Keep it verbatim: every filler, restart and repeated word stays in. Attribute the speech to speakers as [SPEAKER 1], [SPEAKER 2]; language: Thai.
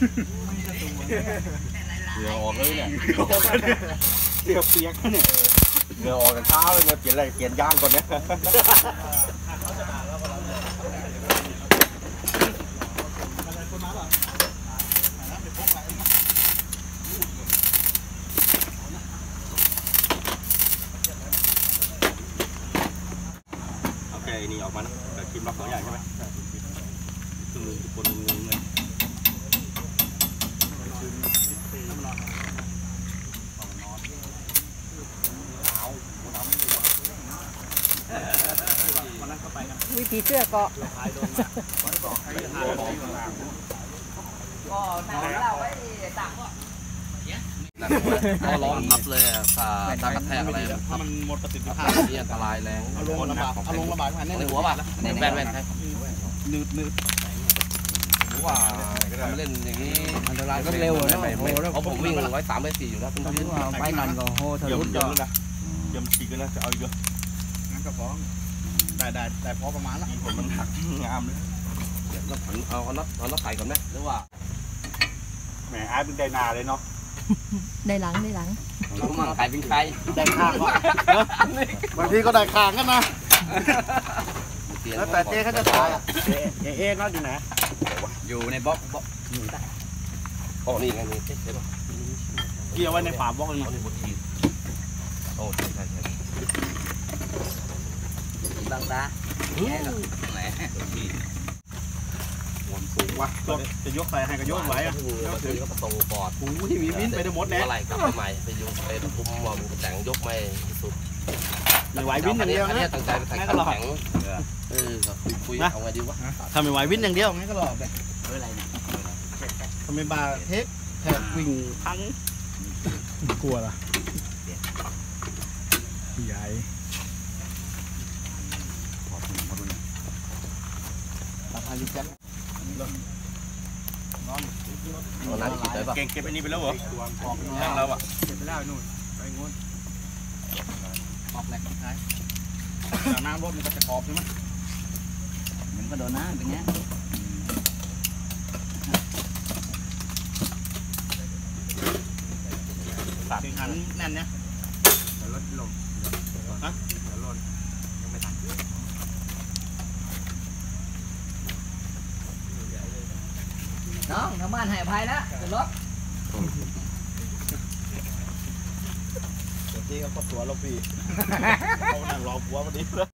[SPEAKER 1] เหงื่อออกเลยเนี่ย
[SPEAKER 2] เปียกเปียกเนี่ย
[SPEAKER 1] เหงื่อออกกันเช้าเลยเนี่ยเปลี่ยนอะไรเปลี่ยนย่างก่อนเนี่ยโอเคนี่ออกมานะแต่กินมาสองอย่างใช่ไหมคือคนงงเลย
[SPEAKER 3] วิธีเสื้อเกาะก็นั่งเล่าไว้ต่างก็
[SPEAKER 4] ก็ร้องทับเลยอ่ะตาตากระแทกอะไรถ้ามันหมดประสิทธิภาพนี่อันตรายแรงเอาลงระบาดเอาลงระบาดในหัวป่ะแบนแบนใช่นืดนืดหรือว่าทำเล่นอย่างนี้อันตรายก็เร็วนะเพราะผมวิ่งร้อยสามร้อยสี่อยู่แล้วคุณพี่ไปนั่นก็โหทะลุเยอะนะ
[SPEAKER 1] ยำฉีกนะจะเอาเยอะ
[SPEAKER 2] งั้นก็พอได้ได้ได้พอประมาณละ
[SPEAKER 1] ผมมันหักงามเลย
[SPEAKER 4] แล้วผันเอาเอาน็อตเอาน็อตใส่ก่อนไหมหรือว่า
[SPEAKER 1] แหมอ้ายเป็นไดนาเลยเนาะ
[SPEAKER 3] ได้หลังได้หลัง
[SPEAKER 4] รู้มั่งใครเป็นใคร
[SPEAKER 2] ได้ข้างบางทีก็ได้ข้างกันนะแล้วแต่เจ๊เขาจะถ่ายเอ๊ะเอ๊ะน็อตอยู่ไหน
[SPEAKER 4] อยู่ในบล็อกบล็อกอยู่ได้โอ้นี่ไงนี่เจ๊ป่ะ
[SPEAKER 2] เกี่ยวไว้ในฝาบล็อกนี่
[SPEAKER 4] โอ้ใช่ใช่ใช่บางตาแหม
[SPEAKER 2] วนสูงว่ะจะยกใส่ให้ก็ยกไหวอ่ะ
[SPEAKER 4] ถึงก็ประตูปอด
[SPEAKER 2] โอ้ยมีวินไปได้หมดแน่
[SPEAKER 4] อะไรกลับมาใหม่ไปยุ่งไปทุ่มว่ามันแต่งยกไม่สุด
[SPEAKER 2] ไม่ไหววินอย่างเดียวนะ
[SPEAKER 4] ตั้งใจไปแต่งแข็งเออคุยเอาไงดีวะ
[SPEAKER 2] ทำไม่ไหววินอย่างเดียวงั้นก็หลอกไปอะไรเนี่ยทำไมบาเทปแทบวิ่งพังกลัวล่ะใหญ่
[SPEAKER 1] เก่งเก็บอันนี้ไปแล้วเหรอทางเราอ่ะ
[SPEAKER 2] เก็บไปแล้วนู่นไปงุ้นขอบแหลกท้ายน้ำรถมันก็จะขอบใช่ไหมมันก็โดนน้ำเป็นเงี้ยตัดหันแน่นเนี่ยเดี๋ยวรถลงฮะเดี๋ยวรถยังไม่ทัน
[SPEAKER 3] น้องทำบ้านหายภัยแล้วรถ
[SPEAKER 2] เจ๊เขาก็ตัวเราปีเขานั่งรอผัววันนี้